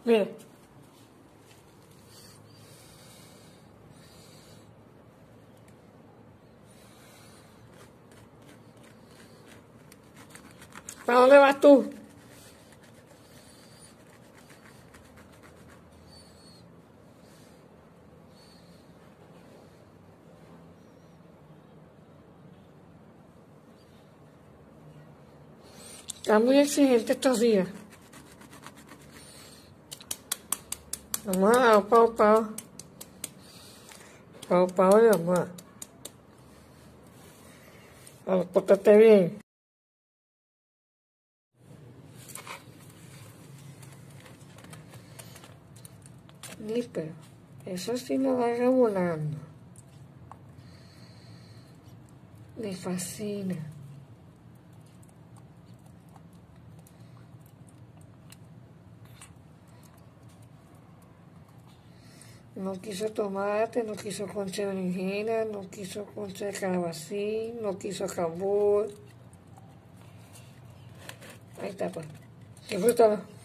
Mira. ¿Para dónde vas tú? Está muy exigente estos días. Mamá, pau, pau. Pau, pau de mamá. Vamos, pórtate bien. Pero eso sí lo va regulando. Le fascina. No quiso tomate, no quiso concha de berenjena, no quiso concha de calabacín, no quiso cambur. Ahí está, pues. Disfrútalo.